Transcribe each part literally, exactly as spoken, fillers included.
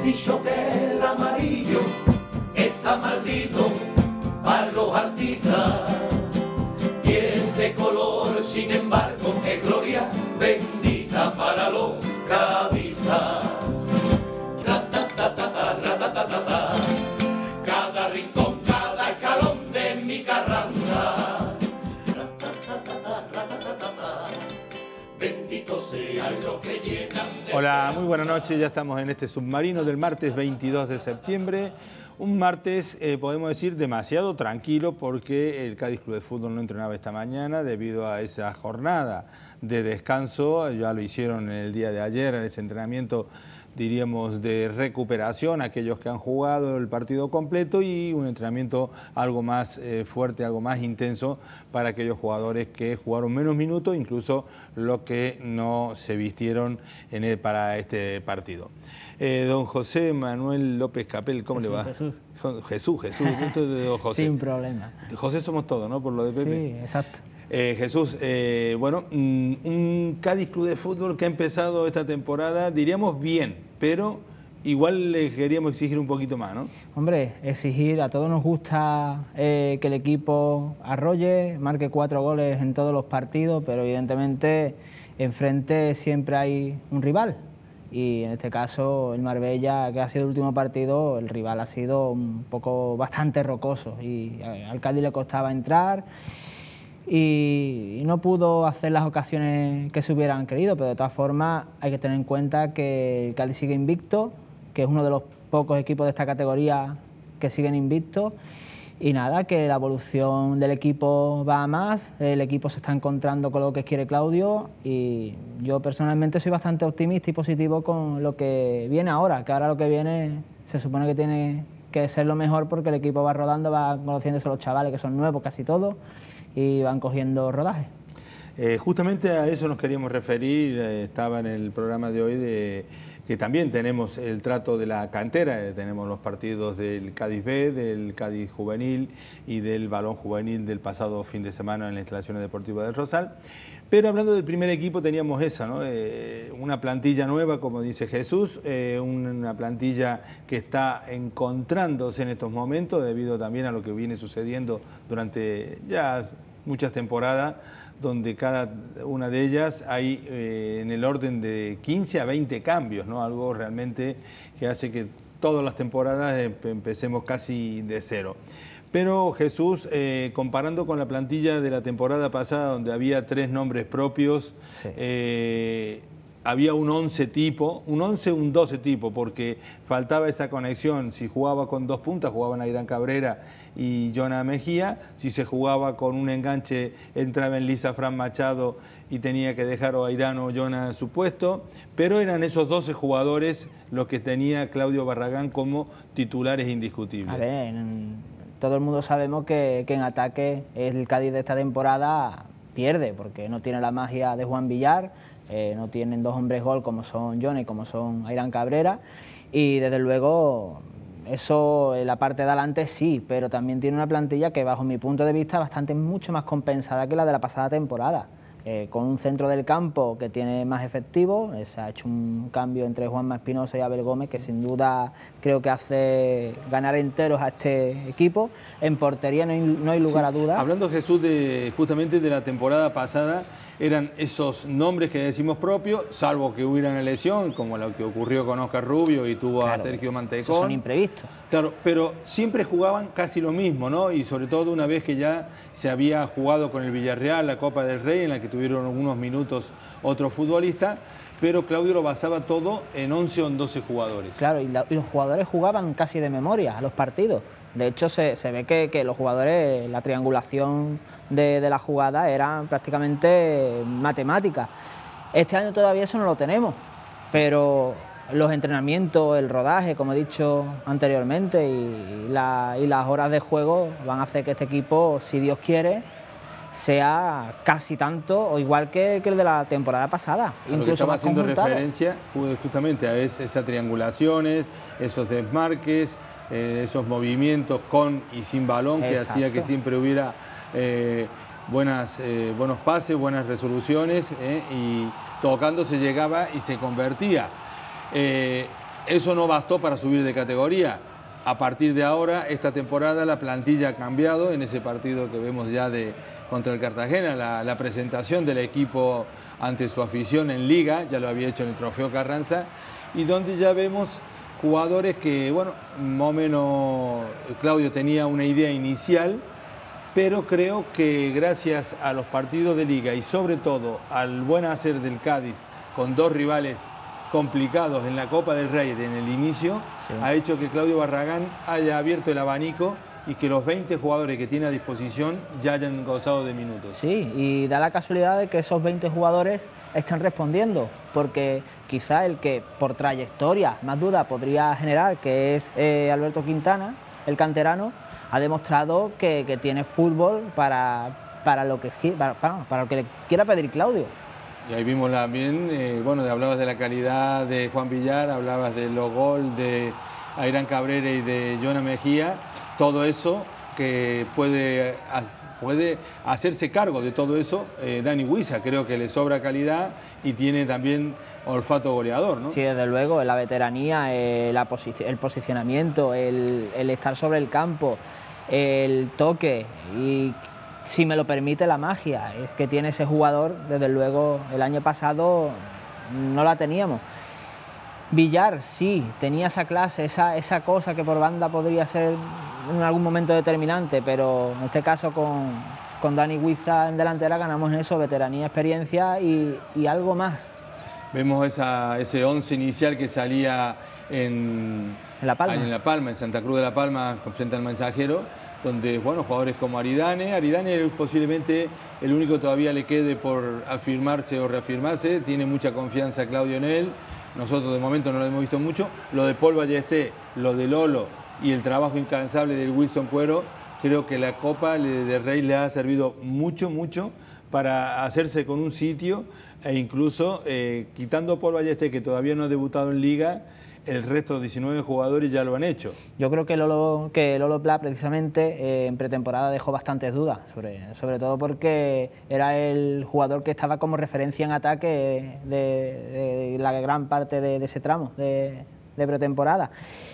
dicho que el amarillo está maldito para los artistas. Y este color, sin embargo, es gloria bendita para los cadistas. Cada rincón, cada escalón de mi Carranza. Bendito sea lo que llenan de... Hola, muy buenas noches. Ya estamos en este submarino del martes veintidós de septiembre. Un martes, eh, podemos decir, demasiado tranquilo porque el Cádiz Club de Fútbol no entrenaba esta mañana debido a esa jornada de descanso. Ya lo hicieron en el día de ayer, en ese entrenamiento, diríamos, de recuperación, aquellos que han jugado el partido completo, y un entrenamiento algo más eh, fuerte, algo más intenso para aquellos jugadores que jugaron menos minutos, incluso los que no se vistieron en el, para este partido. Eh, don José Manuel López Capel, ¿cómo Jesús, le va? Jesús. Jesús, Jesús, esto es de don José. Sin problema. José somos todos, ¿no? Por lo de Pepe. Sí, exacto. Eh, Jesús, eh, bueno, un Cádiz Club de Fútbol que ha empezado esta temporada, diríamos bien, pero igual le queríamos exigir un poquito más, ¿no? Hombre, exigir, a todos nos gusta eh, que el equipo arrolle, marque cuatro goles en todos los partidos, pero evidentemente enfrente siempre hay un rival. Y en este caso el Marbella, que ha sido el último partido, el rival ha sido un poco bastante rocoso y al Cádiz le costaba entrar y no pudo hacer las ocasiones que se hubieran querido, pero de todas formas hay que tener en cuenta que el Cádiz sigue invicto, que es uno de los pocos equipos de esta categoría que siguen invictos. Y nada, que la evolución del equipo va a más, el equipo se está encontrando con lo que quiere Claudio y yo personalmente soy bastante optimista y positivo con lo que viene ahora, que ahora lo que viene se supone que tiene que ser lo mejor porque el equipo va rodando, va conociéndose a los chavales que son nuevos casi todos y van cogiendo rodaje. Eh, justamente a eso nos queríamos referir, eh, estaba en el programa de hoy de... que también tenemos el trato de la cantera, eh, tenemos los partidos del Cádiz B, del Cádiz Juvenil y del Balón Juvenil del pasado fin de semana en las instalaciones deportivas del Rosal. Pero hablando del primer equipo teníamos esa, ¿no? Eh, una plantilla nueva, como dice Jesús, eh, una plantilla que está encontrándose en estos momentos debido también a lo que viene sucediendo durante ya muchas temporadas, donde cada una de ellas hay eh, en el orden de quince a veinte cambios, ¿no? Algo realmente que hace que todas las temporadas empecemos casi de cero. Pero Jesús, eh, comparando con la plantilla de la temporada pasada, donde había tres nombres propios, sí. eh, había un once tipo, un once, un doce tipo, porque faltaba esa conexión. Si jugaba con dos puntas, jugaban Airán Cabrera y Jonah Mejía. Si se jugaba con un enganche, entraba en Lisa Fran Machado y tenía que dejar o Airán o Jonah en su puesto. Pero eran esos doce jugadores los que tenía Claudio Barragán como titulares indiscutibles. A ver, todo el mundo sabemos que, que en ataque el Cádiz de esta temporada pierde, porque no tiene la magia de Juan Villar. Eh, no tienen dos hombres gol como son Jonah y como son Airán Cabrera, y desde luego eso en la parte de adelante sí, pero también tiene una plantilla que bajo mi punto de vista bastante mucho más compensada que la de la pasada temporada, eh, con un centro del campo que tiene más efectivo. Eh, se ha hecho un cambio entre Juanma Espinosa y Abel Gómez que sin duda creo que hace ganar enteros a este equipo. En portería no hay, no hay lugar sí. a dudas. Hablando, Jesús, de, justamente de la temporada pasada, eran esos nombres que decimos propios, salvo que hubiera una lesión, como lo que ocurrió con Oscar Rubio y tuvo claro, a Sergio Mantecón. Son imprevistos. Claro, pero siempre jugaban casi lo mismo, ¿no? Y sobre todo una vez que ya se había jugado con el Villarreal la Copa del Rey, en la que tuvieron unos minutos otros futbolistas, pero Claudio lo basaba todo en once o en doce jugadores. Claro, y, la, y los jugadores jugaban casi de memoria a los partidos. De hecho, se, se ve que, que los jugadores, la triangulación de, de la jugada era prácticamente matemática. Este año todavía eso no lo tenemos, pero los entrenamientos, el rodaje, como he dicho anteriormente, y, la, y las horas de juego van a hacer que este equipo, si Dios quiere, sea casi tanto o igual que, que el de la temporada pasada. A incluso lo que estaba haciendo referencia justamente a esas triangulaciones, esos desmarques, eh, esos movimientos con y sin balón. Exacto. Que hacía que siempre hubiera eh, buenas, eh, buenos pases, buenas resoluciones, eh, y tocando se llegaba y se convertía. Eh, eso no bastó para subir de categoría. A partir de ahora, esta temporada, la plantilla ha cambiado en ese partido que vemos ya de contra el Cartagena, la, la presentación del equipo ante su afición en Liga, ya lo había hecho en el Trofeo Carranza, y donde ya vemos jugadores que, bueno, más o menos Claudio tenía una idea inicial, pero creo que gracias a los partidos de Liga y sobre todo al buen hacer del Cádiz con dos rivales complicados en la Copa del Rey en el inicio, sí, ha hecho que Claudio Barragán haya abierto el abanico y que los veinte jugadores que tiene a disposición ya hayan gozado de minutos. Sí, y da la casualidad de que esos veinte jugadores están respondiendo, porque quizá el que por trayectoria más duda podría generar, que es eh, Alberto Quintana, el canterano, ha demostrado que, que tiene fútbol para, para, lo que, para, para lo que le quiera pedir Claudio. Y ahí vimos también, eh, bueno, hablabas de la calidad de Juan Villar, hablabas de los goles de Airán Cabrera y de Jonah Mejía, todo eso que puede, puede hacerse cargo de todo eso, eh, Dani Huiza, creo que le sobra calidad y tiene también olfato goleador, ¿no? Sí, desde luego, la veteranía, eh, la posi el posicionamiento, el, el estar sobre el campo, el toque y, si me lo permite, la magia es que tiene ese jugador. Desde luego el año pasado no la teníamos. Villar sí, tenía esa clase, esa, esa cosa que por banda podría ser en algún momento determinante, pero en este caso con, con Dani Huiza en delantera ganamos en eso, veteranía, experiencia y, y algo más. Vemos esa, ese once inicial que salía en, en La Palma, en La Palma, en Santa Cruz de La Palma, frente al Mensajero, donde, bueno, jugadores como Aridane, Aridane posiblemente el único que todavía le quede por afirmarse o reafirmarse, tiene mucha confianza Claudio en él, nosotros de momento no lo hemos visto mucho, lo de Paul Ballesté, lo de Lolo y el trabajo incansable del Wilson Cuero, creo que la Copa de Rey le ha servido mucho, mucho para hacerse con un sitio e incluso eh, quitando a Paul Ballesté, que todavía no ha debutado en Liga, el resto de diecinueve jugadores ya lo han hecho. Yo creo que Lolo, que Lolo Pla precisamente eh, en pretemporada dejó bastantes dudas, sobre, sobre todo porque era el jugador que estaba como referencia en ataque de, de la gran parte de, de ese tramo de, de pretemporada.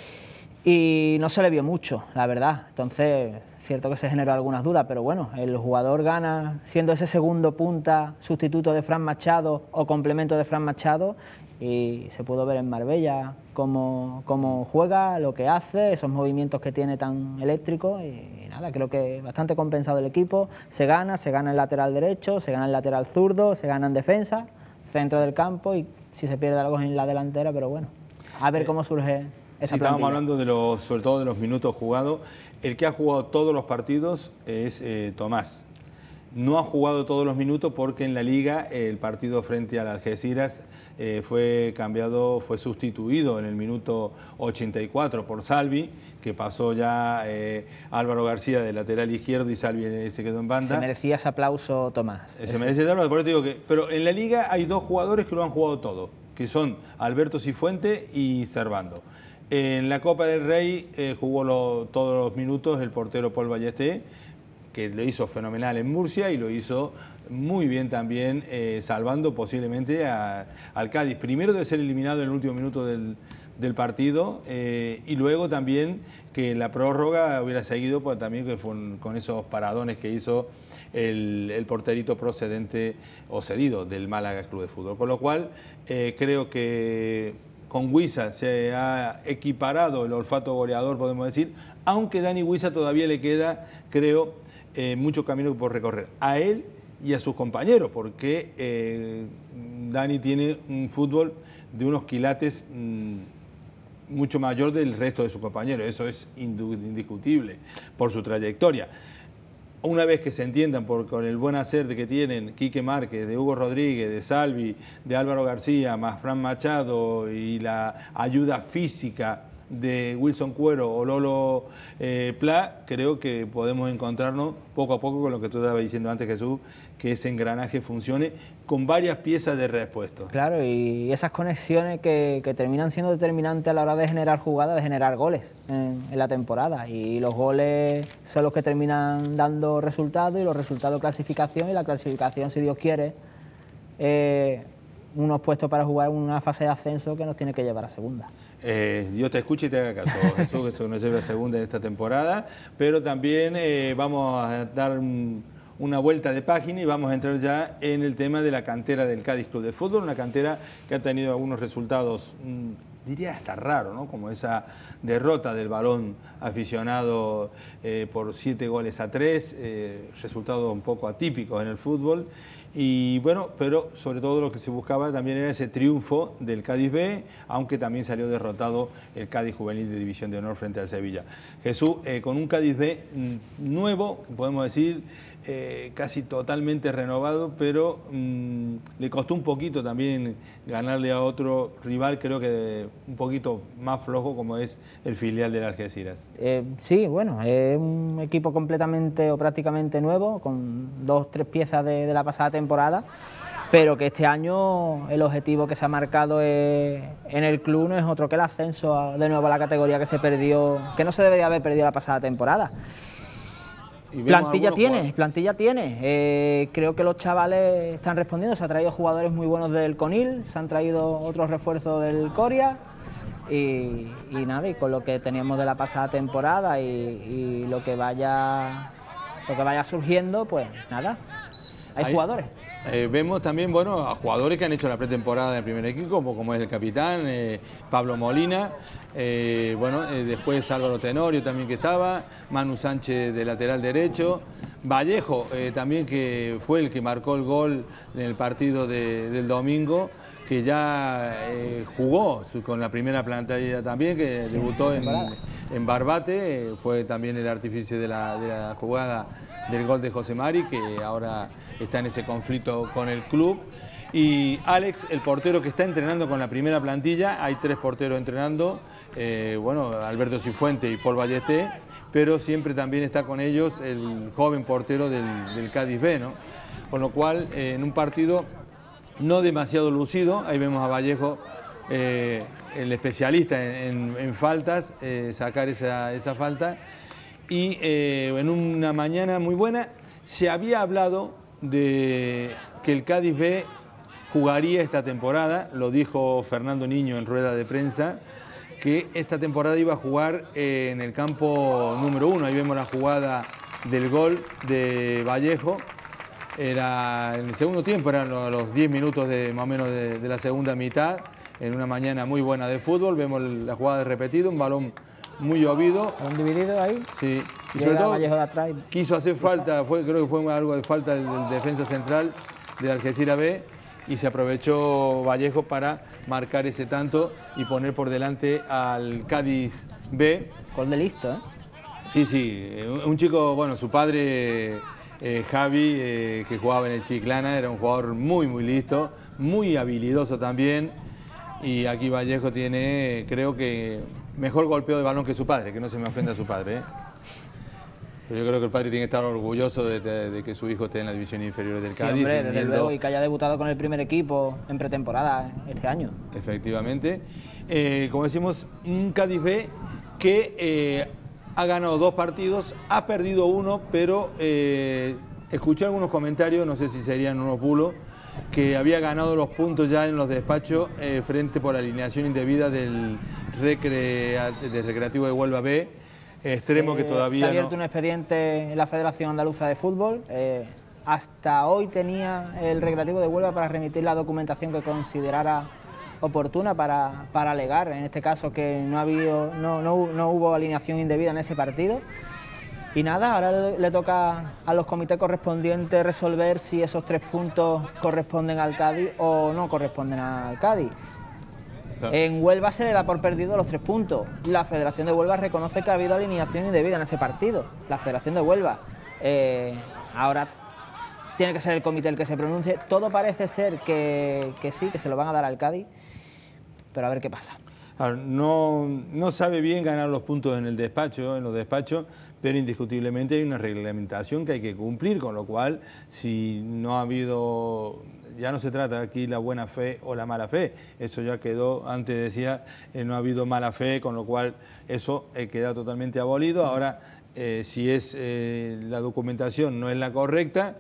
Y no se le vio mucho, la verdad. Entonces, cierto que se generó algunas dudas, pero bueno, el jugador gana siendo ese segundo punta, sustituto de Fran Machado o complemento de Fran Machado, y se pudo ver en Marbella cómo, cómo juega, lo que hace, esos movimientos que tiene tan eléctricos, y, y nada, creo que bastante compensado el equipo. Se gana, se gana el lateral derecho, se gana el lateral zurdo, se gana en defensa, centro del campo, y si se pierde algo en la delantera, pero bueno, a ver cómo surge esa sí, plantilla. Estábamos hablando de los, sobre todo de los minutos jugados. El que ha jugado todos los partidos es eh, Tomás. No ha jugado todos los minutos porque en la Liga el partido frente al Algeciras eh, fue cambiado, fue sustituido en el minuto ochenta y cuatro por Salvi, que pasó ya eh, Álvaro García de lateral izquierdo y Salvi se quedó en banda. Se merecía ese aplauso, Tomás. Se ese. merece ese aplauso, por eso te digo que... Pero en la Liga hay dos jugadores que lo han jugado todo, que son Alberto Cifuente y Servando. En la Copa del Rey eh, jugó lo, todos los minutos el portero Paul Ballesté, que lo hizo fenomenal en Murcia y lo hizo muy bien también, eh, salvando posiblemente a, al Cádiz. Primero de ser eliminado en el último minuto del, del partido eh, y luego también que la prórroga hubiera seguido pues, también que fue un, con esos paradones que hizo el, el porterito procedente o cedido del Málaga Club de Fútbol. Con lo cual eh, creo que con Huiza se ha equiparado el olfato goleador, podemos decir, aunque Dani Huiza todavía le queda, creo, Eh, mucho camino por recorrer, a él y a sus compañeros, porque eh, Dani tiene un fútbol de unos quilates mmm, mucho mayor del resto de sus compañeros, eso es indiscutible por su trayectoria. Una vez que se entiendan por, con el buen hacer de que tienen Quique Márquez, de Hugo Rodríguez, de Salvi, de Álvaro García, más Fran Machado y la ayuda física de Wilson Cuero o Lolo eh, Pla, creo que podemos encontrarnos poco a poco con lo que tú estabas diciendo antes, Jesús, que ese engranaje funcione con varias piezas de repuesto. Claro, y esas conexiones que, que terminan siendo determinantes a la hora de generar jugadas, de generar goles en, en la temporada, y los goles son los que terminan dando resultados, y los resultados clasificación, y la clasificación, si Dios quiere, eh, unos puestos para jugar una fase de ascenso que nos tiene que llevar a segunda. Eh, Dios te escuche y te haga caso, Jesús, que nos lleva segunda en esta temporada, pero también eh, vamos a dar un, una vuelta de página y vamos a entrar ya en el tema de la cantera del Cádiz Club de Fútbol, una cantera que ha tenido algunos resultados, mmm, diría hasta raro, ¿no? Como esa derrota del Balón aficionado eh, por siete goles a tres, eh, resultados un poco atípicos en el fútbol. Y bueno, pero sobre todo lo que se buscaba también era ese triunfo del Cádiz B, aunque también salió derrotado el Cádiz Juvenil de División de Honor frente al Sevilla. Jesús, eh, con un Cádiz B nuevo, podemos decir, eh, casi totalmente renovado, pero mmm, le costó un poquito también ganarle a otro rival, creo que un poquito más flojo, como es el filial del Algeciras. Eh, sí, bueno, es un equipo completamente o prácticamente nuevo, con dos, tres piezas de, de la pasada temporada, pero que este año el objetivo que se ha marcado es, en el club no es otro que el ascenso a, de nuevo a la categoría que se perdió, que no se debería haber perdido la pasada temporada. Plantilla tiene, plantilla tiene. Eh, creo que los chavales están respondiendo, se han traído jugadores muy buenos del Conil, se han traído otros refuerzos del Coria y, y nada, y con lo que teníamos de la pasada temporada y, y lo que vaya lo que vaya surgiendo, pues nada, hay Ahí, jugadores. Eh, vemos también, bueno, a jugadores que han hecho la pretemporada del primer equipo, como, como es el capitán, eh, Pablo Molina, eh, bueno, eh, después Álvaro Tenorio también que estaba, Manu Sánchez de lateral derecho, Vallejo eh, también que fue el que marcó el gol en el partido de, del domingo, que ya eh, jugó su, con la primera plantilla también, que sí, debutó en, en Barbate, eh, fue también el artífice de la, de la jugada del gol de José Mari, que ahora está en ese conflicto con el club. Y Alex, el portero que está entrenando con la primera plantilla, hay tres porteros entrenando, eh, bueno, Alberto Cifuente y Paul Ballesté, pero siempre también está con ellos el joven portero del, del Cádiz B, ¿no? Con lo cual, eh, en un partido no demasiado lucido, ahí vemos a Vallejo, eh, el especialista en, en, en faltas, eh, sacar esa, esa falta, y eh, en una mañana muy buena se había hablado de que el Cádiz B jugaría esta temporada, lo dijo Fernando Niño en rueda de prensa, que esta temporada iba a jugar en el campo número uno. Ahí vemos la jugada del gol de Vallejo, era en el segundo tiempo, eran los diez minutos de, más o menos de, de la segunda mitad, en una mañana muy buena de fútbol, vemos la jugada de repetido, un balón muy llovido. ¿Un dividido ahí? Sí. Y sobre todo de atrás. Quiso hacer falta, fue, creo que fue algo de falta del, del defensa central del Algeciras B, y se aprovechó Vallejo para marcar ese tanto y poner por delante al Cádiz B. Gol de listo, ¿eh? Sí, sí. Un chico, bueno, su padre, eh, Javi, eh, que jugaba en el Chiclana, era un jugador muy, muy listo, muy habilidoso también. Y aquí Vallejo tiene, creo que, mejor golpeo de balón que su padre, que no se me ofenda a su padre, ¿eh? Pero yo creo que el padre tiene que estar orgulloso de, de, de que su hijo esté en la división inferior del sí, Cádiz. Hombre, desde luego, y que haya debutado con el primer equipo en pretemporada este año. Efectivamente. Eh, como decimos, un Cádiz B que eh, ha ganado dos partidos, ha perdido uno, pero eh, escuché algunos comentarios, no sé si serían unos bulos, que había ganado los puntos ya en los despachos eh, frente por la alineación indebida del, recrea, del Recreativo de Huelva B, extremo se, que todavía se ha abierto no... un expediente en la Federación Andaluza de Fútbol. Eh, hasta hoy tenía el Recreativo de Huelva para remitir la documentación que considerara oportuna para, para alegar, en este caso, que no, ha habido, no, no, no hubo alineación indebida en ese partido. Y nada, ahora le, le toca a los comités correspondientes resolver si esos tres puntos corresponden al Cádiz o no corresponden al Cádiz. Claro. En Huelva se le da por perdido los tres puntos. La Federación de Huelva reconoce que ha habido alineación indebida en ese partido. La Federación de Huelva. Eh, ahora tiene que ser el comité el que se pronuncie. Todo parece ser que, que sí, que se lo van a dar al Cádiz, pero a ver qué pasa. No, no sabe bien ganar los puntos en el despacho, en los despachos, pero indiscutiblemente hay una reglamentación que hay que cumplir, con lo cual, si no ha habido, ya no se trata aquí la buena fe o la mala fe, eso ya quedó, antes decía, eh, no ha habido mala fe, con lo cual eso eh, queda totalmente abolido. Ahora, eh, si es eh, la documentación no es la correcta,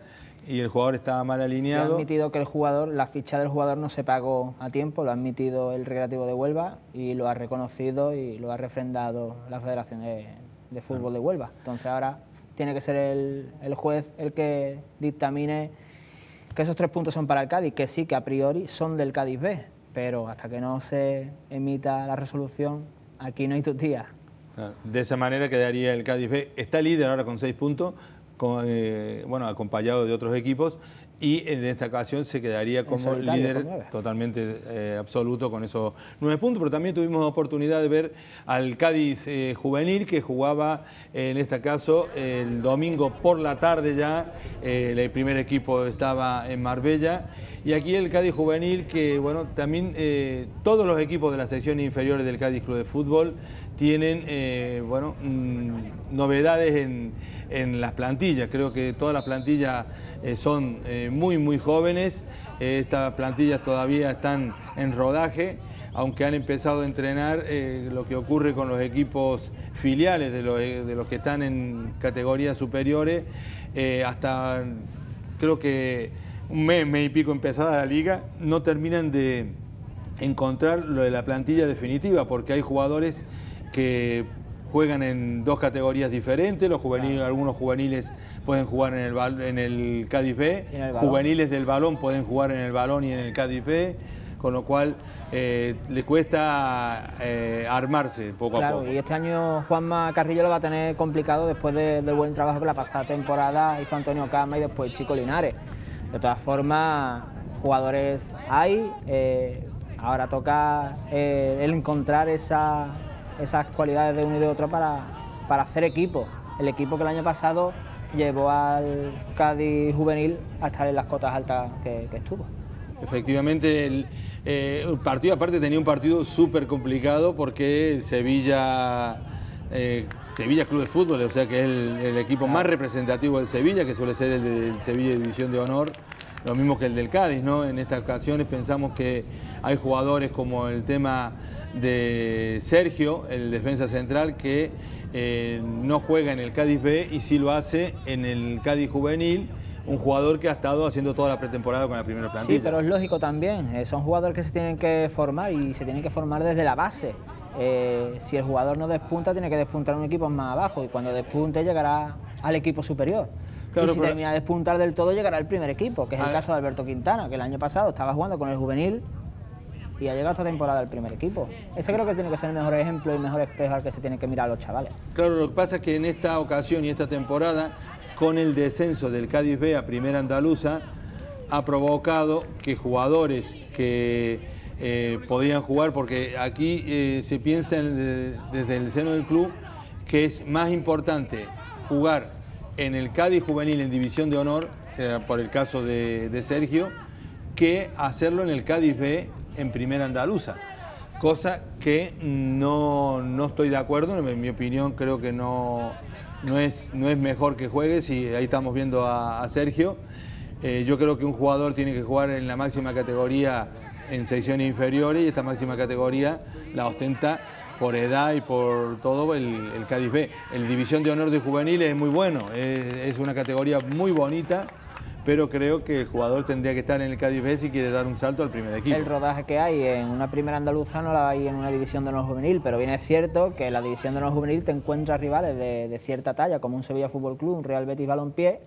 y el jugador estaba mal alineado. Se ha admitido que el jugador, la ficha del jugador no se pagó a tiempo, lo ha admitido el Recreativo de Huelva y lo ha reconocido y lo ha refrendado la Federación de, de Fútbol de Huelva. Entonces ahora tiene que ser el, el juez el que dictamine que esos tres puntos son para el Cádiz, que sí, que a priori son del Cádiz B, pero hasta que no se emita la resolución, aquí no hay tutía. De esa manera quedaría el Cádiz B. Está líder ahora con seis puntos, con, eh, bueno, acompañado de otros equipos, y en esta ocasión se quedaría como líder totalmente eh, absoluto con esos nueve puntos, pero también tuvimos la oportunidad de ver al Cádiz eh, juvenil, que jugaba eh, en este caso el domingo por la tarde ya. Eh, el primer equipo estaba en Marbella, y aquí el Cádiz juvenil, que bueno, también eh, todos los equipos de las secciones inferiores del Cádiz Club de Fútbol tienen eh, bueno, mmm, novedades en, en las plantillas. Creo que todas las plantillas eh, son eh, muy muy jóvenes. Eh, estas plantillas todavía están en rodaje, aunque han empezado a entrenar. Eh, lo que ocurre con los equipos filiales de los, de los que están en categorías superiores, eh, hasta creo que un mes, mes y pico empezada la liga, no terminan de encontrar lo de la plantilla definitiva, porque hay jugadores que juegan en dos categorías diferentes. Los juveniles, algunos juveniles pueden jugar en el, en el Cádiz B, el juveniles del Balón pueden jugar en el Balón y en el Cádiz B, con lo cual eh, le cuesta eh, armarse poco claro, a poco. Y este año Juanma Carrillo lo va a tener complicado después de, del buen trabajo que la pasada temporada hizo Antonio Cama y después Chico Linares. De todas formas, jugadores hay, eh, ahora toca eh, el encontrar esa... esas cualidades de uno y de otro para, para hacer equipo. El equipo que el año pasado llevó al Cádiz juvenil a estar en las cotas altas que, que estuvo. Efectivamente, el, eh, el partido aparte tenía un partido súper complicado, porque el Sevilla, eh, Sevilla Club de Fútbol, o sea que es el, el equipo más representativo del Sevilla, que suele ser el del Sevilla División de Honor, lo mismo que el del Cádiz, ¿no? En estas ocasiones pensamos que hay jugadores como el tema de Sergio, el defensa central, que eh, no juega en el Cádiz B y sí lo hace en el Cádiz juvenil, un jugador que ha estado haciendo toda la pretemporada con la primera plantilla. Sí, pero es lógico también, eh, son jugadores que se tienen que formar y se tienen que formar desde la base. Eh, si el jugador no despunta, tiene que despuntar un equipo más abajo, y cuando despunte llegará al equipo superior. Claro, y si pero... termina de despuntar del todo, llegará al primer equipo, que es el ah, caso de Alberto Quintana, que el año pasado estaba jugando con el juvenil y ha llegado esta temporada al primer equipo. Ese creo que tiene que ser el mejor ejemplo y el mejor espejo al que se tienen que mirar los chavales. Claro, lo que pasa es que en esta ocasión y esta temporada, con el descenso del Cádiz B a Primera Andaluza, ha provocado que jugadores que eh, podían jugar, porque aquí eh, se piensa en, de, desde el seno del club que es más importante jugar en el Cádiz juvenil en División de Honor, eh, por el caso de, de Sergio, que hacerlo en el Cádiz B en Primera Andaluza, cosa que no, no estoy de acuerdo. En mi opinión, creo que no, no, es, no es mejor que juegues, y ahí estamos viendo a, a Sergio. Eh, yo creo que un jugador tiene que jugar en la máxima categoría en secciones inferiores, y esta máxima categoría la ostenta por edad y por todo el, el Cádiz B. El División de Honor de Juveniles es muy bueno, es, es una categoría muy bonita, pero creo que el jugador tendría que estar en el Cádiz B si quiere dar un salto al primer equipo. El rodaje que hay en una Primera Andaluza no la hay en una División de Honor Juvenil, pero bien es cierto que en la División de Honor Juvenil te encuentras rivales de, de cierta talla, como un Sevilla Fútbol Club, un Real Betis Balompié,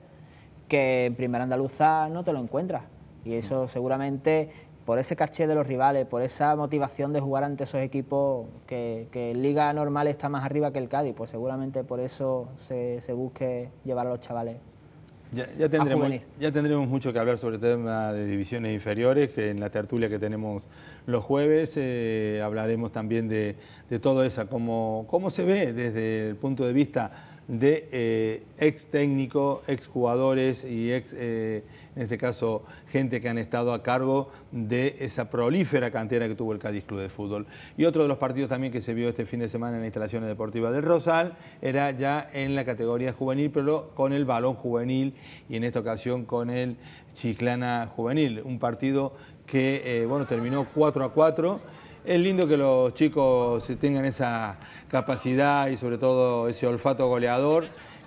que en Primera Andaluza no te lo encuentras. Y eso seguramente, por ese caché de los rivales, por esa motivación de jugar ante esos equipos que, que en Liga normal está más arriba que el Cádiz, pues seguramente por eso se, se busque llevar a los chavales. Ya, ya, tendremos, ya tendremos mucho que hablar sobre el tema de divisiones inferiores, que en la tertulia que tenemos los jueves eh, hablaremos también de, de todo eso, cómo, cómo se ve desde el punto de vista de eh, ex técnico, ex jugadores y ex, eh, en este caso, gente que han estado a cargo de esa prolífera cantera que tuvo el Cádiz Club de Fútbol. Y otro de los partidos también que se vio este fin de semana en las instalaciones deportivas del Rosal era ya en la categoría juvenil, pero con el Balón juvenil, y en esta ocasión con el Chiclana juvenil. Un partido que eh, bueno, terminó cuatro a cuatro. Es lindo que los chicos tengan esa capacidad y sobre todo ese olfato goleador,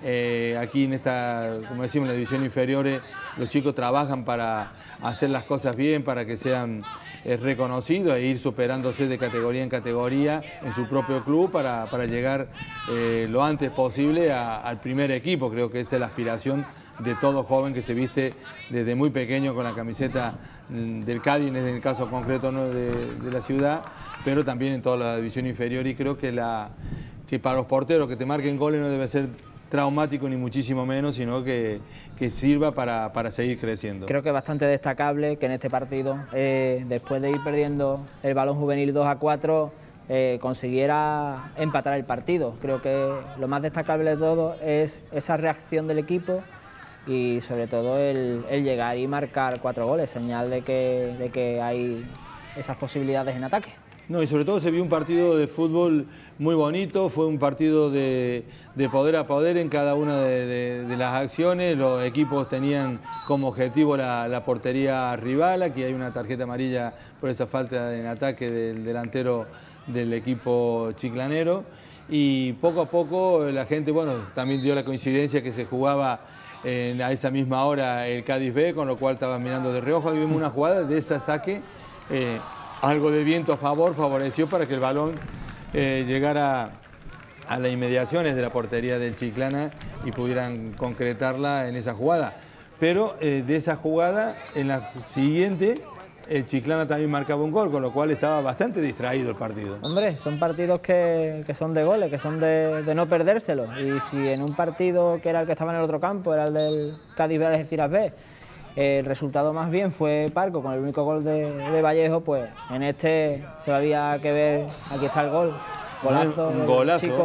Eh, aquí en esta, como decimos, en la división inferiores, los chicos trabajan para hacer las cosas bien, para que sean eh, reconocidos e ir superándose de categoría en categoría en su propio club para, para llegar eh, lo antes posible a, al primer equipo. Creo que esa es la aspiración de todo joven que se viste desde muy pequeño con la camiseta del Cádiz, en el caso concreto, ¿no?, de, de la ciudad, pero también en toda la división inferior, y creo que, la, que para los porteros que te marquen goles no debe ser traumático ni muchísimo menos, sino que, que sirva para, para seguir creciendo. Creo que es bastante destacable que en este partido, eh, después de ir perdiendo el balón juvenil dos a cuatro, eh, consiguiera empatar el partido. Creo que lo más destacable de todo es esa reacción del equipo y sobre todo el, el llegar y marcar cuatro goles, señal de que, de que hay esas posibilidades en ataque. No, y sobre todo se vio un partido de fútbol muy bonito, fue un partido de, de poder a poder en cada una de, de, de las acciones. Los equipos tenían como objetivo la, la portería rival, aquí hay una tarjeta amarilla por esa falta en ataque del delantero del equipo chiclanero, y poco a poco la gente, bueno, también dio la coincidencia que se jugaba en, a esa misma hora el Cádiz B, con lo cual estaba mirando de reojo. Ahí vimos una jugada de ese saque, eh, algo de viento a favor favoreció para que el balón eh, llegara a las inmediaciones de la portería del Chiclana y pudieran concretarla en esa jugada. Pero eh, de esa jugada, en la siguiente, el Chiclana también marcaba un gol, con lo cual estaba bastante distraído el partido. Hombre, son partidos que, que son de goles, que son de, de no perdérselo. Y si en un partido que era el que estaba en el otro campo, era el del Cádiz B, Algeciras B, el resultado más bien fue parco con el único gol de, de Vallejo, pues en este solo había que ver, aquí está el gol, golazo, un golazo. Chico.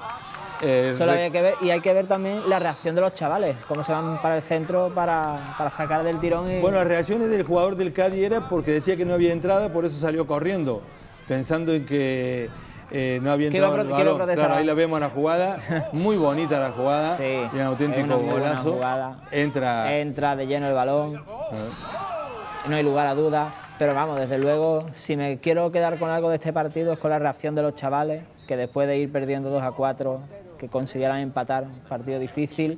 Eh, solo había que ver, y hay que ver también la reacción de los chavales, cómo se van para el centro para, para sacar del tirón. Y... Bueno, las reacciones del jugador del Cádiz era porque decía que no había entrada, por eso salió corriendo, pensando en que eh, no había entrado el balón. Claro, ahí lo vemos en la jugada, muy bonita la jugada, sí, y un auténtico golazo. Entra... Entra de lleno el balón, ah. No hay lugar a dudas, pero vamos, desde luego, si me quiero quedar con algo de este partido es con la reacción de los chavales, que después de ir perdiendo dos a cuatro, que consiguieran empatar, un partido difícil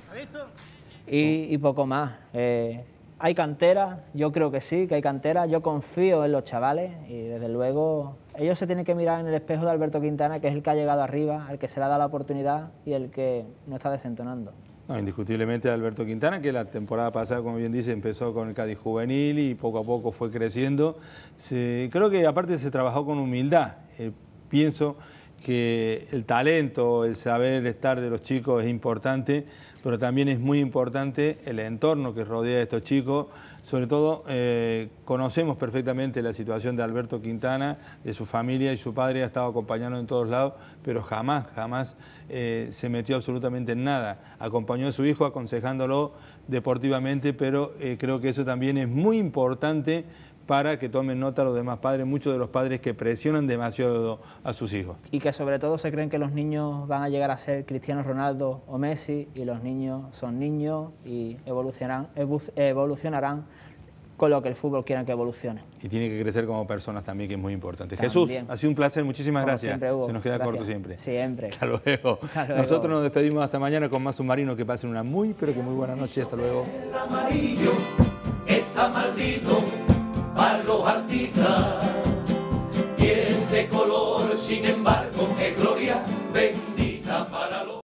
y, y poco más. Eh, hay cantera, yo creo que sí, que hay cantera, yo confío en los chavales y desde luego ellos se tienen que mirar en el espejo de Alberto Quintana, que es el que ha llegado arriba, el que se le ha dado la oportunidad y el que no está desentonando. No, indiscutiblemente Alberto Quintana, que la temporada pasada, como bien dice, empezó con el Cádiz juvenil y poco a poco fue creciendo. Se, creo que aparte se trabajó con humildad. Eh, pienso que el talento, el saber estar de los chicos es importante, pero también es muy importante el entorno que rodea a estos chicos. Sobre todo, eh, conocemos perfectamente la situación de Alberto Quintana, de su familia, y su padre ha estado acompañando en todos lados, pero jamás, jamás eh, se metió absolutamente en nada. Acompañó a su hijo aconsejándolo deportivamente, pero eh, creo que eso también es muy importante para que tomen nota los demás padres, muchos de los padres que presionan demasiado a sus hijos. Y que sobre todo se creen que los niños van a llegar a ser Cristiano Ronaldo o Messi, y los niños son niños y evolucionarán, evolucionarán con lo que el fútbol quiera que evolucione. Y tiene que crecer como personas también, que es muy importante. También. Jesús, ha sido un placer, muchísimas como gracias. Siempre, Hugo. Se nos queda Gracias. corto siempre. Siempre. Hasta luego. Hasta luego. Nosotros nos despedimos hasta mañana con más Submarino. Que pasen una muy, pero que muy buena noche. Hasta luego. El amarillo está maldito para los artistas y este color, sin embargo, es glorioso.